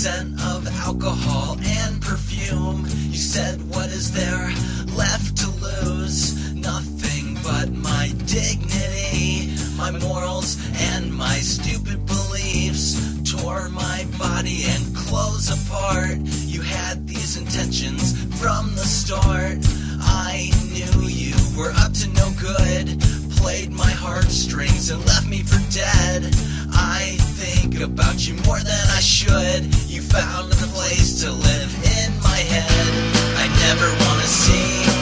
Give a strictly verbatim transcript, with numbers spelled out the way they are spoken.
scent of alcohol and perfume. You said, what is there left to lose? Nothing but my dignity, my morals, and my stupid beliefs. Tore my body and clothes apart. You had these intentions from the start. I knew you were up to no good. Played my heartstrings and left me for dead. I think about you more than I should. You found a place to live in my head. I never wanna see